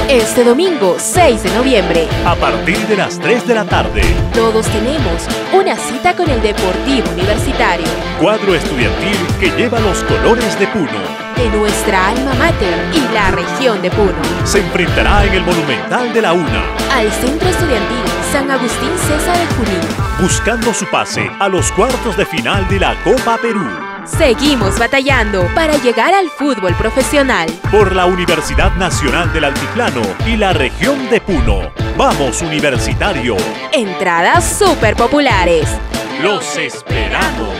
Este domingo 6 de noviembre, a partir de las 3 de la tarde, todos tenemos una cita con el Deportivo Universitario, cuadro estudiantil que lleva los colores de Puno, de nuestra alma mater y la región de Puno. Se enfrentará en el Monumental de la UNA al Centro Estudiantil San Agustín César de Junín, buscando su pase a los cuartos de final de la Copa Perú. Seguimos batallando para llegar al fútbol profesional. Por la Universidad Nacional del Altiplano y la región de Puno. ¡Vamos, Universitario! Entradas súper populares. ¡Los esperamos!